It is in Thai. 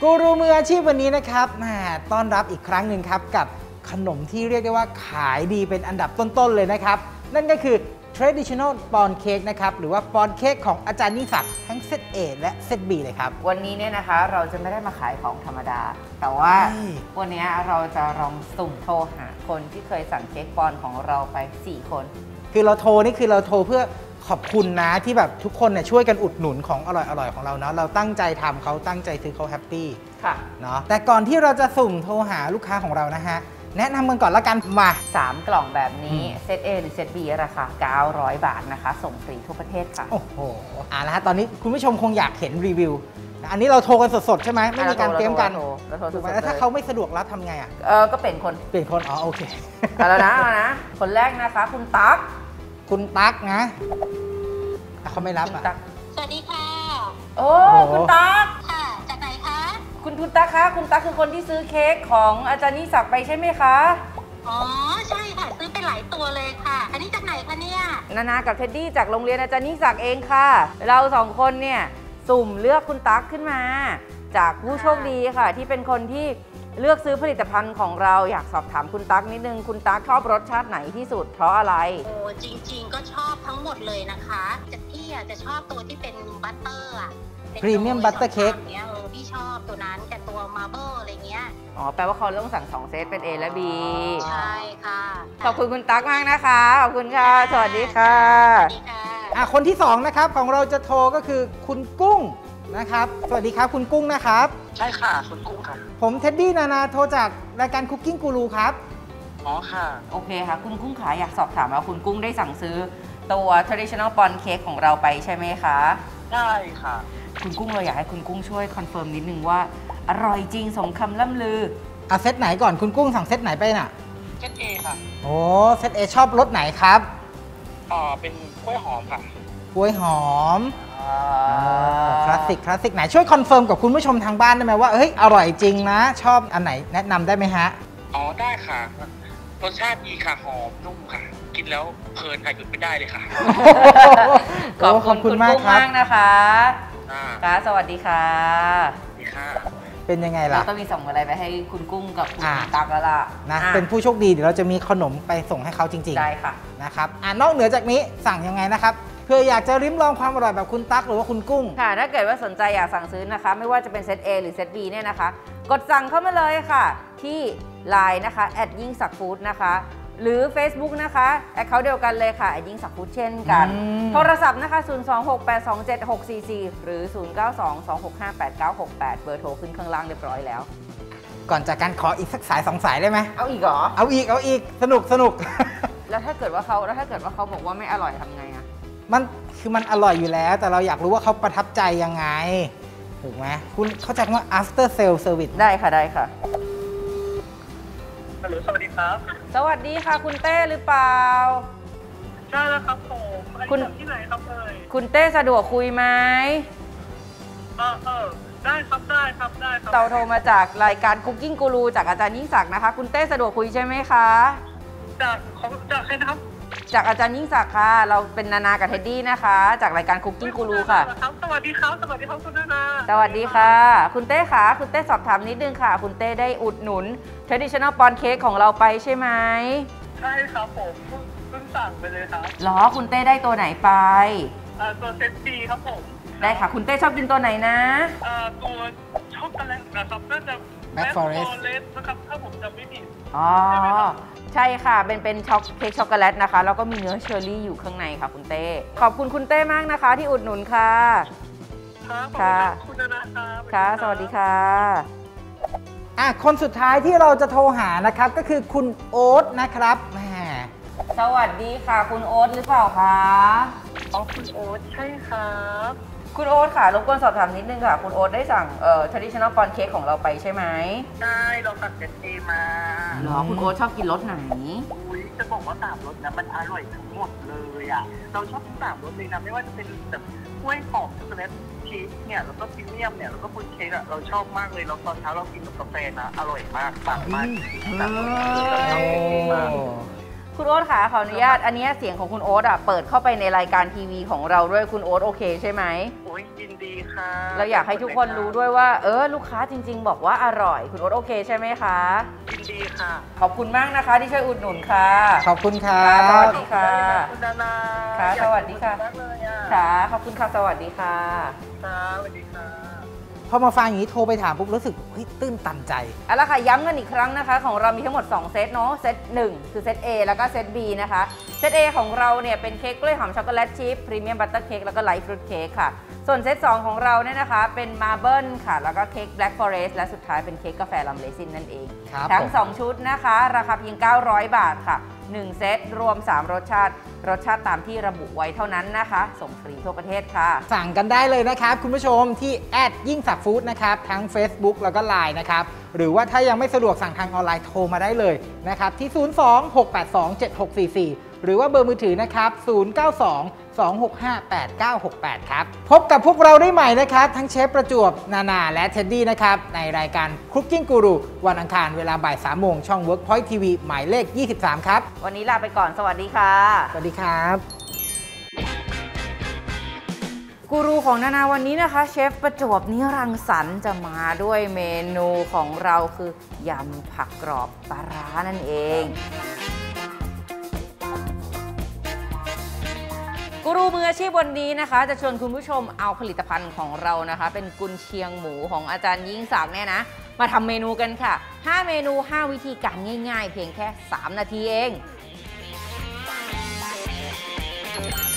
กูรูมืออาชีพวันนี้นะครับต้อนรับอีกครั้งหนึ่งครับกับขนมที่เรียกได้ว่าขายดีเป็นอันดับต้นๆเลยนะครับนั่นก็คือ traditional pawn cake นะครับหรือว่า pawn cake ของอาจารย์ยิ่งศักดิ์ทั้งเซต A และเซต B เลยครับวันนี้เนี่ยนะคะเราจะไม่ได้มาขายของธรรมดาแต่ว่าวันนี้เราจะลองสุ่มโทรหาคนที่เคยสั่งเค้กปอนของเราไป4คนคือเราโทรนี่คือเราโทรเพื่อขอบคุณนะที่แบบทุกคนเนี่ยช่วยกันอุดหนุนของอร่อยๆของเราเนาะเราตั้งใจทำเขาตั้งใจซื้อเขาแฮปปี้ค่ะเนาะแต่ก่อนที่เราจะสุ่มโทรหาลูกค้าของเรานะฮะแนะนำกันก่อนละกันมา 3 กล่องแบบนี้เซต A หรือเซต B ราคา900 บาทนะคะส่งฟรีทั่วประเทศค่ะโอ้โหนะฮะตอนนี้คุณผู้ชมคงอยากเห็นรีวิวอันนี้เราโทรกันสดๆใช่ไหมไม่มีการเตรียมกันถูกไหมแล้วถ้าเขาไม่สะดวกรับทำไงอ่ะก็เปลี่ยนคนอ๋อโอเคแล้วนะคนแรกนะคะคุณตั๊กนะเขาไม่รับอ่ะสวัสดีค่ะโอ้คุณตั๊กค่ะจากไหนคะคุณตั๊กคะคุณตั๊กคือคนที่ซื้อเค้กของอาจารย์ยิ่งศักดิ์ไปใช่ไหมคะอ๋อใช่ค่ะซื้อไปหลายตัวเลยค่ะอันนี้จากไหนคะเนี่ยนากับเท็ดดี้จากโรงเรียนอาจารย์ยิ่งศักดิ์เองค่ะเรา2 คนเนี่ยสุ่มเลือกคุณตั๊กขึ้นมาจากผู้โชคดีค่ะที่เป็นคนที่เลือกซื้อผลิตภัณฑ์ของเราอยากสอบถามคุณตั๊กนิดนึงคุณตั๊กชอบรสชาติไหนที่สุดเพราะอะไรโอ้จริงๆก็ชอบทั้งหมดเลยนะคะจากพี่จะชอบตัวที่เป็นบัตเตอร์พรีเมียมบัตเตอร์เค้กเนี้ยพี่ชอบตัวนั้นกับตัวมาร์เบิลอะไรเงี้ยอ๋อแปลว่าเขาต้องสั่ง2 เซตเป็น A และ B ใช่ค่ะขอบคุณคุณตั๊กมากนะคะขอบคุณค่ะสวัสดีค่ะสวัสดีค่ะคนที่2นะครับของเราจะโทรก็คือคุณกุ้งนะครับสวัสดีครับคุณกุ้งนะครับใช่ค่ะคุณกุ้งค่ะผมเท็ดดี้นาโทรจากรายการคุกกิ้งกูรูครับอ๋อค่ะโอเคค่ะคุณกุ้งขาอยากสอบถามว่าคุณกุ้งได้สั่งซื้อตัว traditional pawn cake ของเราไปใช่ไหมคะได้ค่ะคุณกุ้งเราอยากให้คุณกุ้งช่วยคอนเฟิร์มนิดนึงว่าอร่อยจริงสมคำล่ำลือเซตไหนก่อนคุณกุ้งสั่งเซตไหนไปน่ะเซต A ค่ะโอ้เซต A ชอบรสไหนครับเป็นกล้วยหอมค่ะกล้วยหอมคลาสสิกไหนช่วยคอนเฟิร์มกับคุณผู้ชมทางบ้านได้ไหมว่าเฮ้ยอร่อยจริงนะชอบอันไหนแนะนำได้ไหมฮะได้ค่ะรสชาติดีค่ะหอมนุ่มค่ะกินแล้วเพลินค่ะหยุดไม่ได้เลยค่ะขอบคุณมากครับนะคะค่ะสวัสดีค่ะสวัสดีค่ะเป็นยังไงล่ะเราต้องมีส่งอะไรไปให้คุณกุ้งกับคุณตั๊กแล้วล่ะนะเป็นผู้โชคดีเดี๋ยวเราจะมีขนมไปส่งให้เขาจริงๆได้ค่ะนะครับนอกเหนือจากนี้สั่งยังไงนะครับเพื่ออยากจะริมลองความอร่อยแบบคุณตั๊กหรือว่าคุณกุ้งค่ะถ้าเกิดว่าสนใจอยากสั่งซื้อนะคะไม่ว่าจะเป็นเซต A หรือเซต B เนี่ยนะคะกดสั่งเข้ามาเลยค่ะที่ LINE นะคะยิ่งศักดิ์ฟู้ดนะคะหรือ Facebook นะคะแอคเคาท์เดียวกันเลยค่ะยิ่งศักดิ์ฟู้ดเช่นกันโทรศัพท์นะคะ026827644หรือ0922658968เบอร์โทรขึ้นข้างล่างเรียบร้อยแล้วก่อนจากการขออีกสักสาย2 สายได้ไหมเอาอีกเหรอเอาอีกสนุกแล้วถ้าเกิดว่าเขาบอกว่าไม่อร่อยทำไงอะมันอร่อยอยู่แล้วแต่เราอยากรู้ว่าเขาประทับใจยังไงถูกไหมคุณเข้าใจว่า after sale service ได้ค่ะฮัลโหลสวัสดีครับสวัสดีค่ะคุณเต้หรือเปล่าใช่แล้วครับผมคุณที่ไหนครับคุณเต้สะดวกคุยไหมได้ครับเราโทรมาจากรายการคุกกิ้งกูรูจากอาจารย์ยิ่งศักดิ์นะคะคุณเต้สะดวกคุยใช่ไหมคะจากใครนะครับจากอาจารย์ยิ่งศักดิ์ค่ะเราเป็นนากับเท็ดดี้นะคะจากรายการคุกกิ้งกูรูค่ะสวัสดีครับคุณนาสวัสดีค่ะคุณเต้ค่ะคุณเต้สอบถามนิดนึงค่ะคุณเต้ได้อุดหนุน traditional pawn cake ของเราไปใช่ไหมใช่ครับผมเพิ่งสั่งไปเลยครับหรอคุณเต้ได้ตัวไหนไปตัวเซต B ครับผมได้ค่ะคุณเต้ชอบกินตัวไหนนะตัวช็อกโกแลตนะครับน่าจะแบ็คฟอเรสต์นะครับถ้าผมจำไม่ผิดใช่ค่ะเป็นเค้กช็อกโกแลตนะคะแล้วก็มีเนื้อเชอร์รี่อยู่ข้างในค่ะคุณเต้ขอบคุณคุณเต้มากนะคะที่อุดหนุนค่ะค่ะคุณนะครับค่ะสวัสดีค่ะคนสุดท้ายที่เราจะโทรหานะครับก็คือคุณโอ๊ตนะครับสวัสดีค่ะคุณโอ๊ตหรือเปล่าคะคุณโอ๊ตใช่ครับคุณโอ๊ตค่ะรบกวนสอบถามนิดนึงค่ะคุณโอ๊ตได้สั่งtraditional pawn cake ของเราไปใช่ไหมได้เราสั่งเซต A มาเหรอคุณโอ๊ตชอบกินรสไหนจะบอกว่า3 รสนะมันอร่อยทั้งหมดเลยอ่ะเราชอบทั้ง3 รสเลยนะไม่ว่าจะเป็นแบบกล้วยหอมช็อกโกแลตเค้กเนี่ยแล้วก็พรีเมียมเนี่ยแล้วก็คุณเค้กเราชอบมากเลยเราตอนเช้าเรากินกับกาแฟนะอร่อยมากปังมากคุณโอ๊ตค่ะขออนุญาตอันนี้เสียงของคุณโอ๊ตเปิดเข้าไปในรายการทีวีของเราด้วยคุณโอ๊ตโอเคใช่ไหมโอ้ยยินดีค่ะเราอยากให้ทุกคนรู้ด้วยว่าลูกค้าจริงๆบอกว่าอร่อยคุณโอ๊ตโอเคใช่ไหมคะยินดีค่ะขอบคุณมากนะคะที่ช่วยอุดหนุนค่ะขอบคุณครัสวับสดีค่ะคุณนานาค่ะสวัสดีค่ะอยากกินมากเลยอ่ะค่ะขอบคุณค่ะสวัสดีค่ะค่ะสวัสดีค่ะพอมาฟังอย่างนี้โทรไปถามปุ๊บรู้สึกเฮ้ยตื้นตันใจเอาละค่ะย้ำกันอีกครั้งนะคะของเรามีทั้งหมด 2 เซตเนาะเซต1คือเซต A แล้วก็เซต B นะคะเซต A ของเราเนี่ยเป็นเค้กกล้วยหอมช็อกโกแลตชิพพรีเมียมบัตเตอร์เค้กแล้วก็ไลท์ฟรุตเค้กค่ะส่วนเซต 2 ของเราเนี่ยนะคะเป็นมาร์เบิลค่ะแล้วก็เค้กแบล็กฟอเรสต์และสุดท้ายเป็นเค้กกาแฟลัมเลซินนั่นเองครับทั้งผม 2 ชุดนะคะราคาเพียง900 บาทค่ะ1เซตรวม3รสชาติตามที่ระบุไว้เท่านั้นนะคะส่งฟรีทั่วประเทศค่ะสั่งกันได้เลยนะครับคุณผู้ชมที่แอดยิ่งศักดิ์ฟู้ดนะครับทั้ง Facebook แล้วก็ Line นะครับหรือว่าถ้ายังไม่สะดวกสั่งทางออนไลน์โทรมาได้เลยนะครับที่ 02-682-7644 หรือว่าเบอร์มือถือนะครับ 092-265-8968 ครับ พบกับพวกเราได้ใหม่นะครับทั้งเชฟประจวบนานาและเท็ดดี้นะครับในรายการ Cooking Guru วันอังคารเวลาบ่าย 3 โมงช่อง Workpoint TV หมายเลข 23 ครับวันนี้ลาไปก่อนสวัสดีค่ะสวัสดีครับกูรูของนานาวันนี้นะคะเชฟประจวบนิรังสรรค์จะมาด้วยเมนูของเราคือยำผักกรอบปลาร้านั่นเองกูรูมืออาชีพวันนี้นะคะจะชวนคุณผู้ชมเอาผลิตภัณฑ์ของเรานะคะเป็นกุนเชียงหมูของอาจารย์ยิ่งศักดิ์เนี่ยนะมาทำเมนูกันค่ะ5เมนู5วิธีการง่ายๆเพียงแค่3 นาทีเอง